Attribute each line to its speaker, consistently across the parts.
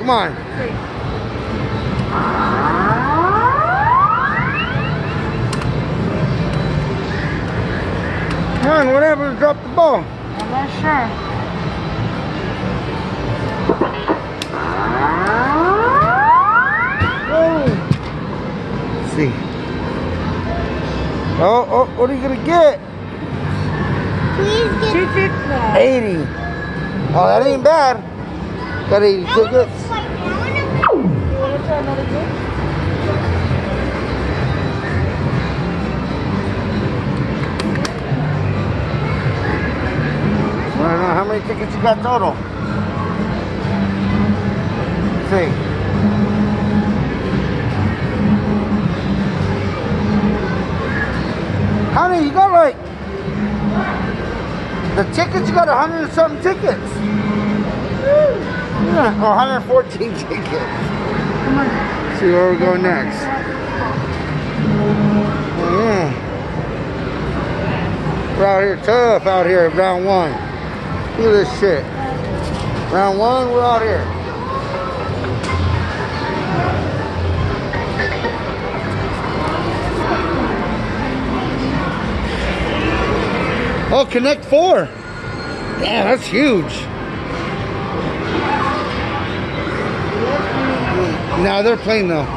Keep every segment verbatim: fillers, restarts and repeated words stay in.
Speaker 1: come on. Come on, what happened to drop the ball?
Speaker 2: I'm not sure.
Speaker 1: Oh. Let's see. Oh, oh, what are you gonna get?
Speaker 3: Please get
Speaker 2: two fifty.
Speaker 1: eighty. Oh, that ain't bad. Got eighty
Speaker 3: I wanna
Speaker 1: tickets.
Speaker 3: play- I wanna-
Speaker 2: You want to try another game?
Speaker 1: I don't know how many tickets you got total. Let's see. Honey, you got like the tickets. You got a hundred and something tickets. Yeah, one hundred fourteen tickets.
Speaker 2: Come on.
Speaker 1: Let's see where we go next. Oh, yeah. We're out here tough out here at round one. Look at this shit. Round one, we're out here. Oh, Connect Four. Yeah, that's huge. No, they're playing though.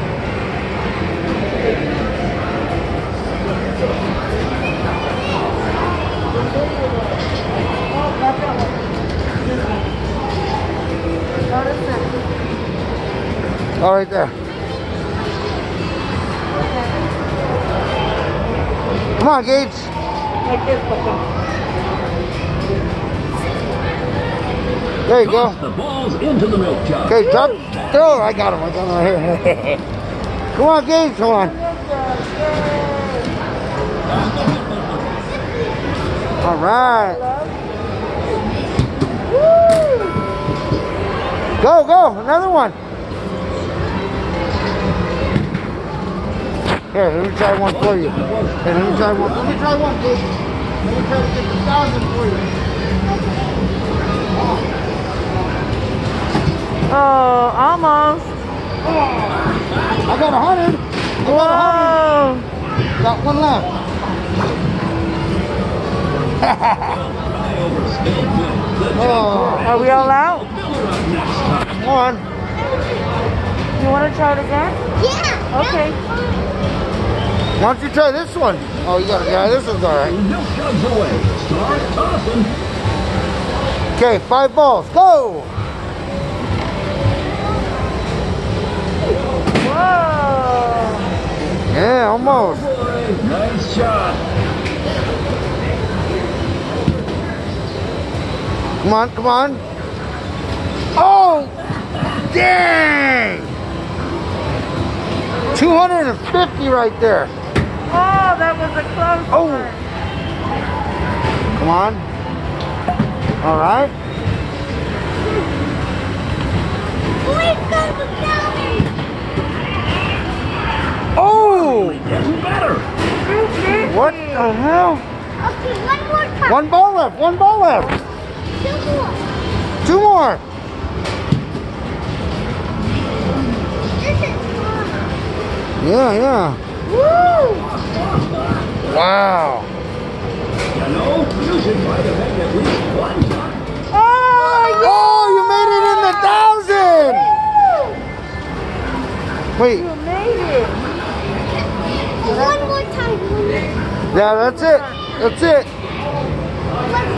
Speaker 1: All right there. Come on, Gage.
Speaker 2: Like this, Papa.
Speaker 1: There you go.
Speaker 4: Toss the balls into the milk jug.
Speaker 1: Okay, drop. Throw. I got him. I got him right here. Come on, Gage. Come on. All right. Go, go. Another one. Here, let me try one for you. Here, let me try one. Let me try one, Gage. Let me try to get the thousand for you.
Speaker 2: Oh, almost.
Speaker 1: I got a hundred. I got a hundred.
Speaker 2: Oh.
Speaker 1: Got one left. Oh,
Speaker 2: Are we all out?
Speaker 1: come on.
Speaker 2: You want to try it again?
Speaker 3: Yeah.
Speaker 2: Okay.
Speaker 1: Why don't you try this one? Oh, you got it. Yeah, this one's all right.
Speaker 4: Milk jugs away. Start tossing.
Speaker 1: Okay, five balls. Go.
Speaker 2: Whoa.
Speaker 1: Yeah, almost.
Speaker 4: Boy, nice shot.
Speaker 1: Come on, come on. Oh, dang. two hundred fifty right there.
Speaker 2: Oh, that was a close
Speaker 1: Oh.
Speaker 2: one.
Speaker 1: Come on. All right.
Speaker 3: Please go to the county.
Speaker 1: Oh,
Speaker 4: Getting better.
Speaker 1: what the hell?
Speaker 3: Okay, one more time.
Speaker 1: One ball left. One ball left.
Speaker 3: Two more.
Speaker 1: Two more.
Speaker 3: This is fun.
Speaker 1: Yeah, yeah.
Speaker 3: Woo!
Speaker 1: Wow.
Speaker 4: You know, you should try to make at least one shot.
Speaker 2: Oh,
Speaker 1: Oh, you made it in the thousand. Wait.
Speaker 2: you made it.
Speaker 3: One more time.
Speaker 1: Yeah, that's it. That's it.